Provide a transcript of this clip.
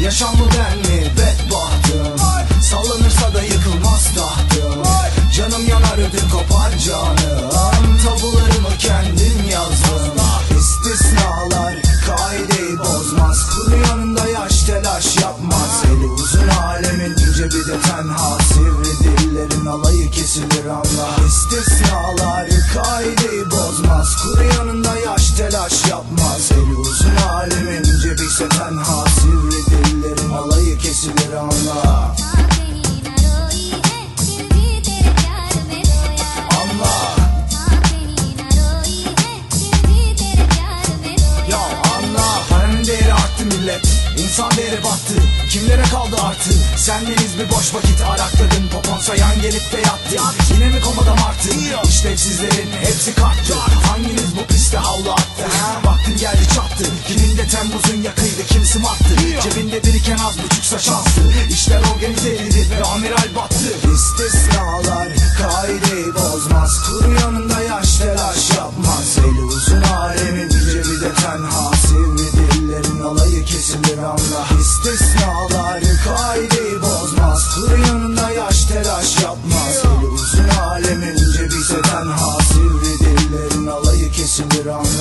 Yaşam mı ben mi bedbahtım, sallanırsa da yıkılmaz tahtım. Canım yanar ödüm kopar canım, tabularımı kendim yazdım. İstisnalar kaideyi bozmaz, kuru yanında yaş telaş yapmaz. Eli uzun alemin ince bir de tenha, sivri dillerin alayı kesilir anla. İstisnalar kaideyi bozmaz, kuru yanında yaş telaş yapmaz. Eli uzun alemin ince bir de tenha, sivri dillerin alayı kesilir anla. Millet, insan değeri battı, kimlere kaldı artı? Sendeniz bir boş vakit arakladın, popon sayan gelip de yattı. Yine mi komada martı? İşlevsizlerin hepsi kalktı. Hanginiz bu piste havlu attı? Vaktin geldi çattı, kiminde Temmuz'un yakıydı, kimsi marttı. Cebinde biriken az buçuksa şanstı, İşler organize edildi ve amiral battı. İstisnalar kaideyi bozmaz, kuru yanında yaş telaş yapmaz. Eli uzun alemin ince bir de tenha, sivri dillerin alayı kesilir anla. İstisnalar kaideyi bozmaz, kuru yanında yaş telaş yapmaz. Eli uzun alemin ince bir de tenha, sivri dillerin alayı kesilir anla.